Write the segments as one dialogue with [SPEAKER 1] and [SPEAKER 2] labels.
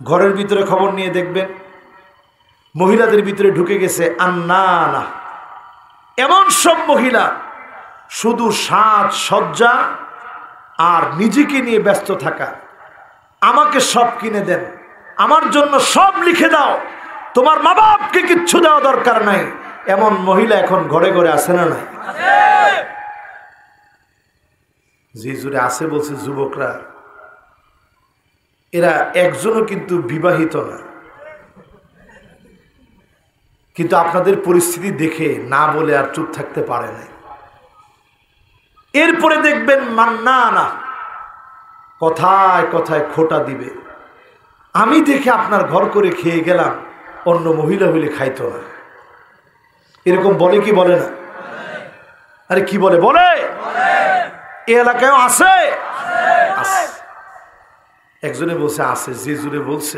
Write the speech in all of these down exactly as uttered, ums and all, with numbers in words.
[SPEAKER 1] ঘরের ভিতরে খবর নিয়ে দেখবেন মহিলাদের ভিতরে ঢুকে গেছে আন্নানা, এমন সব মহিলা শুধু সাজ সজ্জা আর নিজেকে নিয়ে ব্যস্ত থাকা। আমাকে সব কিনে দেন, আমার জন্য সব লিখে দাও, তোমার মা বাপকে কিচ্ছু দেওয়া দরকার নাই, এমন মহিলা এখন ঘরে ঘরে আছে না নাই? যে জুড়ে আছে বলছে যুবকরা, এরা একজনও কিন্তু বিবাহিত না, কিন্তু আপনাদের পরিস্থিতি দেখে না বলে আর চুপ থাকতে পারে না। এরপরে দেখবেন মান্নানা, কথায় কথায় খোটা দিবে। আমি দেখে আপনার ঘর করে খেয়ে গেলাম, অন্য মহিলা হইলে খাইতো না। এরকম বলে কি বলে না? আরে কি বলে বলে এই এলাকায় আছে। একজনে বলছে আছে, যে জুড়ে বলছে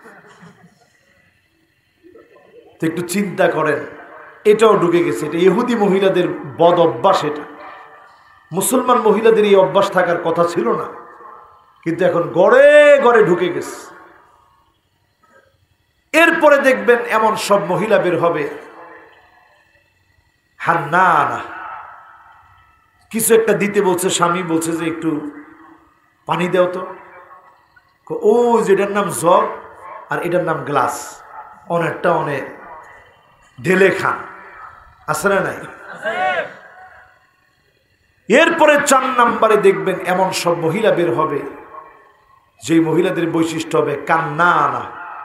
[SPEAKER 1] তো একটু চিন্তা করেন, এটাও ঢুকে গেছে। এটা ইহুদি মহিলাদের বদ অভ্যাস। এটা মুসলমান মহিলাদের এই অভ্যাস থাকার কথা ছিল না, কিন্তু এখন গড়ে গড়ে ঢুকে গেছে। এরপরে দেখবেন এমন সব মহিলা বের হবে হান্নানা, কিছু একটা দিতে বলছে, স্বামী বলছে যে একটু পানি দাও তো, ও যেটার নাম জগ আর এটার নাম গ্লাস, অনেকটা অনেক ঢেলে খান, আছে না নাই? এরপরে চার নাম্বারে দেখবেন এমন সব মহিলা বের হবে যে মহিলাদের বৈশিষ্ট্য হবে কান্নানা,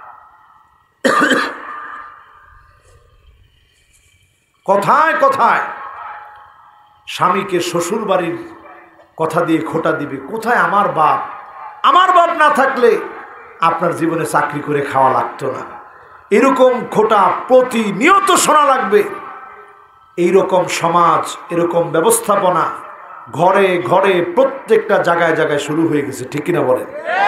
[SPEAKER 1] কথায় কথায় স্বামীকে শ্বশুর বাড়ির কথা দিয়ে খোটা দিবে। কোথায় আমার বাপ? আমার বাপ না থাকলে আপনার জীবনে চাকরি করে খাওয়া লাগতো না। এরকম খোটা প্রতিনিয়ত শোনা লাগবে। এইরকম সমাজ, এরকম ব্যবস্থাপনা ঘরে ঘরে প্রত্যেকটা জায়গায় জায়গায় শুরু হয়ে গেছে, ঠিক কিনা বলেন?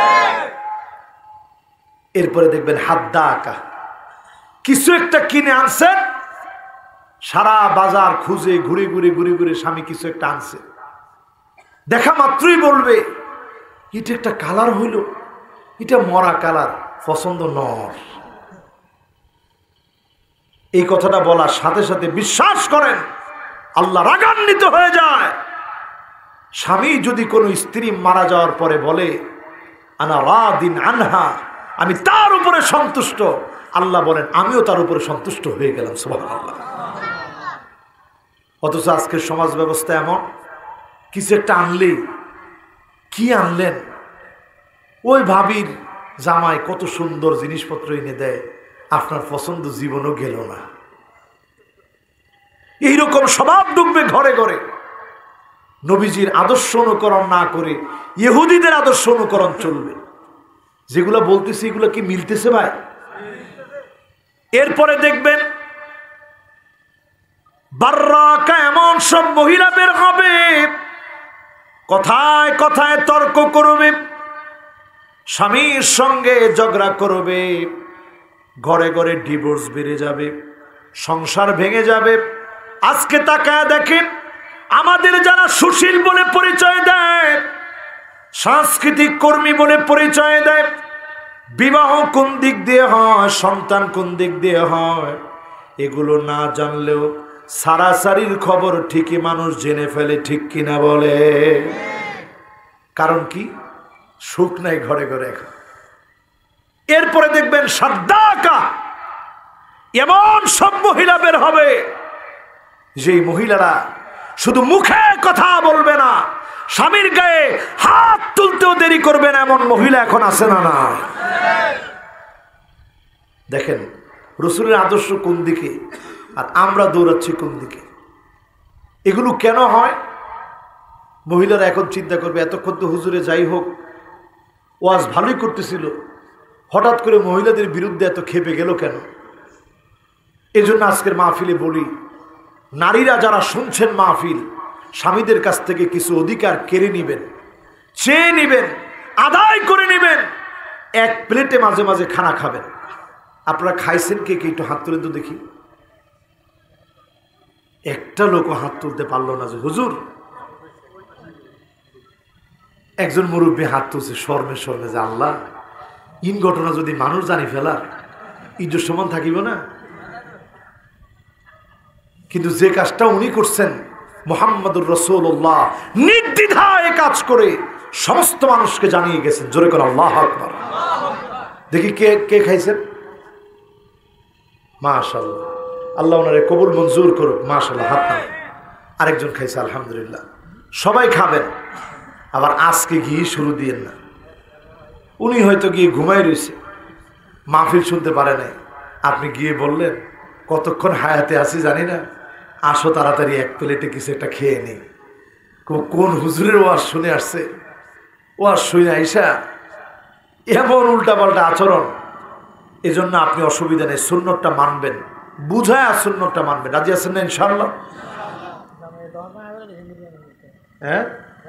[SPEAKER 1] এরপরে দেখবেন হাদ্দা আঁকা, কিছু একটা কিনে আনছেন, সারা বাজার খুঁজে ঘুরে ঘুরে ঘুরে ঘুরে স্বামী কিছু একটা আনছে, দেখা মাত্রই বলবে এটা একটা কালার হইল, এটা মরা কালার, পছন্দ নর। এই কথাটা বলার সাথে সাথে বিশ্বাস করেন আল্লাহ রাগান্বিত হয়ে যায়। স্বামী যদি কোনো স্ত্রী মারা যাওয়ার পরে বলে আনা রাদিন আনহা, আমি তার উপরে সন্তুষ্ট, আল্লাহ বলেন আমিও তার উপরে সন্তুষ্ট হয়ে গেলাম, সুবহানাল্লাহ। অথচ আজকের সমাজ ব্যবস্থা এমন, কিছু একটা আনলেই কি আনলেন, ওই ভাবির জামাই কত সুন্দর জিনিসপত্র এনে দেয়, আপনার পছন্দ জীবনও গেল না। এইরকম স্বভাব ঢুকবে ঘরে ঘরে। নবীজির আদর্শ অনুকরণ না করে ইহুদিদের আদর্শ অনুকরণ চলবে। যেগুলো বলতেছে এগুলো কি মিলতেছে ভাই? এরপরে দেখবেন বাররাকা, এমন সব মহিলা বের হবে কথায় কথায় তর্ক করবে, স্বামীর সঙ্গে ঝগড়া করবে, ঘরে ঘরে ডিভোর্স বেড়ে যাবে, সংসার ভেঙে যাবে। আজকে তাকায় দেখেন আমাদের যারা সুশীল বলে পরিচয় দেয়, সাংস্কৃতিক কর্মী বলে পরিচয় দেয়, বিবাহ কোন দিক দিয়ে হয়, সন্তান কোন দিক দিয়ে হয়, এগুলো না জানলেও সারাসারির খবর ঠিকই মানুষ জেনে ফেলে, ঠিক কিনা বলে? কারণ কি? সুখ নাই ঘরে ঘরে। এরপরে দেখবেন সাদ্দাকা, এমন সব মহিলা বের হবে যেই মহিলারা শুধু মুখে কথা বলবে না, স্বামীর গায়ে হাত তুলতেও দেরি করবে না, এমন মহিলা এখন আছে না না? দেখেন রাসূলের আদর্শ কোন দিকে আর আমরা দৌড়াচ্ছি কোন দিকে। এগুলো কেন হয়? মহিলারা এখন চিন্তা করবে, এতক্ষণ তো হুজুরে যাই হোক ওয়াজ ভালোই করতেছিল, হঠাৎ করে মহিলাদের বিরুদ্ধে এত খেপে গেল কেন? এজন্য আজকের মাহফিলে বলি, নারীরা যারা শুনছেন মাহফিল, স্বামীদের কাছ থেকে কিছু অধিকার কেড়ে নিবেন, চেয়ে নিবেন, আদায় করে নিবেন। এক প্লেটে মাঝে মাঝে খানা খাবেন। আপনারা খাইছেন কে কে? একটু হাত তুলে তো দেখি। একটা লোকও হাত তুলতে পারলো না যে হুজুর। একজন মুরব্বী হাত তুলছে শর্মে শর্মে, যে আল্লাহ ইন ঘটনা যদি মানুষ জানি ফেলার ইজ্জত সমান থাকিব না। কিন্তু যে কাজটা উনি করছেন, মুহাম্মদুর রাসূলুল্লাহ নির্দ্বিধায় কাজ করে সমস্ত মানুষকে জানিয়ে গেছেন। জোরে করে আল্লাহু আকবার। দেখি কে কে খাইছেন? মাশাআল্লাহ, আল্লাহ ওনারে কবুল মঞ্জুর করুক। মাশাআল্লাহ, হাত নামান। আরেকজন খাইছে, আলহামদুলিল্লাহ। সবাই খাবেন, আবার আজকে গিয়ে শুরু দিয়েন না। উনি হয়তো গিয়ে ঘুমাই রয়েছে, মাহফিল শুনতে পারে নাই, আপনি গিয়ে বললেন কতক্ষণ হায়াতে আছি জানি না, আসো তাড়াতাড়ি এক প্লেটে কিছু একটা খেয়ে নেই। কোন হুজুরের ওয়াজ শুনে আসছে, ওয়াজ শুনে আইসা এমন উল্টাপাল্টা আচরণ। এজন্য আপনি অসুবিধা নেই, সুন্নতটা মানবেন, বুঝায় আর সুন্নতটা মানবেন। রাজি আছেন না ইনশাআল্লাহ? হ্যাঁ,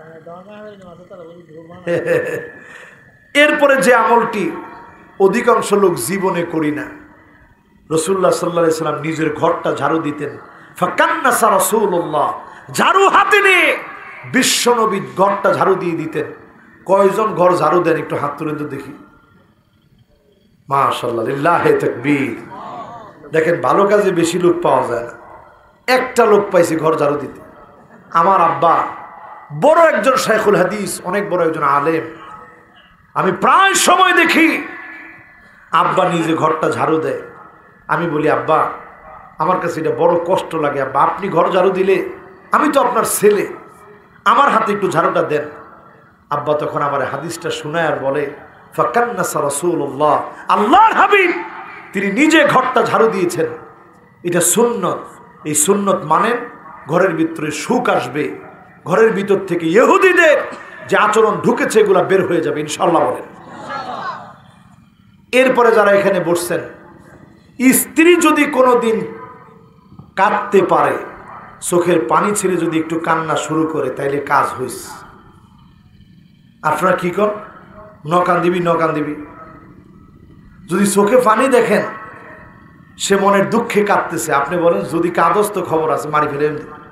[SPEAKER 1] এরপরে যে আমলটি অধিকাংশ লোক জীবনে করি না, রাসূলুল্লাহ সাল্লাল্লাহু আলাইহি সাল্লাম নিজের ঘরটা ঝাড়ু দিতেন। ফাকান্নাসা রাসূলুল্লাহ, ঝাড়ু হাতে নিয়ে বিশ্বনবী ঘরটা ঝাড়ু দিয়ে দিতেন। কয়জন ঘর ঝাড়ু দেন একটু হাত তুলে তো দেখি। মাশাআল্লাহ, লিল্লাহি তাকবীর। দেখেন, ভালো কাজে বেশি লোক পাওয়া যায় না, একটা লোক পাইছি ঘর ঝাড়ু দিতে। আমার আব্বা বড় একজন শাইখুল হাদিস, অনেক বড় একজন আলেম। আমি প্রায় সময় দেখি আব্বা নিজে ঘরটা ঝাড়ু দেয়। আমি বলি, আব্বা আমার কাছে এটা বড় কষ্ট লাগে, আব্বা আপনি ঘর ঝাড়ু দিলে, আমি তো আপনার ছেলে, আমার হাতে একটু ঝাড়ুটা দেন। আব্বা তখন আমার হাদিসটা শোনায় আর বলে, ফাকান্নাসা রাসূলুল্লাহ, আল্লাহর হাবিব তিনি নিজে ঘরটা ঝাড়ু দিয়েছেন। এটা সুন্নত। এই সুন্নত মানেন, ঘরের ভিতরে সুখ আসবে, ঘরের ভিতর থেকে ইহুদিদের যে আচরণ ঢুকেছে এগুলা বের হয়ে যাবে ইনশাআল্লাহ বলেন। এরপরে যারা এখানে বসছেন, স্ত্রী যদি কোনো দিন কাঁদতে পারে, চোখের পানি ছেড়ে যদি একটু কান্না শুরু করে, তাইলে কাজ হইছে। আপনারা কি কর? নকান দিবি নকান দিবি। যদি চোখে পানি দেখেন সে মনের দুঃখে কাঁদতেছে, আপনি বলেন যদি কাঁদস তো খবর আছে, মারি ফেলে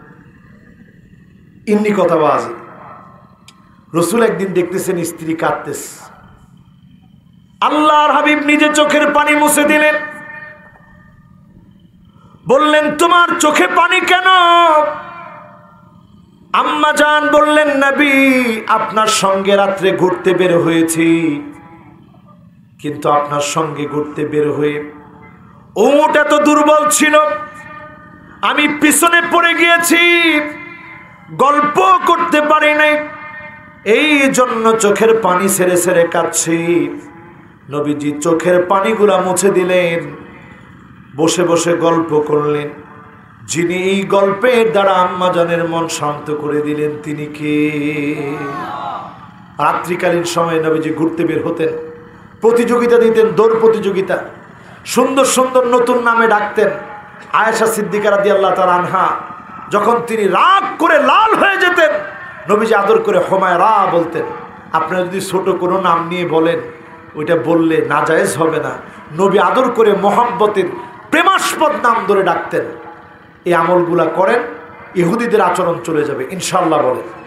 [SPEAKER 1] ইন্নি কথা বাজে। রসুল একদিন দেখতেছেন স্ত্রী কাঁদতেছে, আল্লাহর হাবিব নিজে চোখের পানি মুছে দিলেন, বললেন তোমার চোখে পানি কেন? আম্মা জান বললেন, নবী আপনার সঙ্গে রাত্রে ঘুরতে বের হয়েছি, কিন্তু আপনার সঙ্গে ঘুরতে বের হয়ে উট এত দুর্বল ছিল, আমি পিছনে পড়ে গিয়েছি, গল্প করতে পারি নাই, এই জন্য চোখের পানি ছেড়ে ছেড়ে কাঁদছি। নবীজি চোখের পানিগুলা মুছে দিলেন, বসে বসে গল্প করলেন। যিনি এই গল্পের দ্বারা আম্মা জানের মন শান্ত করে দিলেন তিনি কে? রাত্রিকালীন সময়ে নবীজি ঘুরতে বের হতেন, প্রতিযোগিতা দিতেন, দৌড় প্রতিযোগিতা, সুন্দর সুন্দর নতুন নামে ডাকতেন। আয়েশা সিদ্দিকা রাদিয়াল্লাহু তাআলা আনহা যখন তিনি রাগ করে লাল হয়ে যেতেন, নবীজি আদর করে হুমায়রা বলতেন। আপনারা যদি ছোট কোনো নাম নিয়ে বলেন, ওইটা বললে নাজায়েজ হবে না। নবী আদর করে মোহাব্বতের প্রেমাস্পদ নাম ধরে ডাকতেন। এই আমলগুলা করেন, ইহুদিদের আচরণ চলে যাবে ইনশাআল্লাহ বলেন।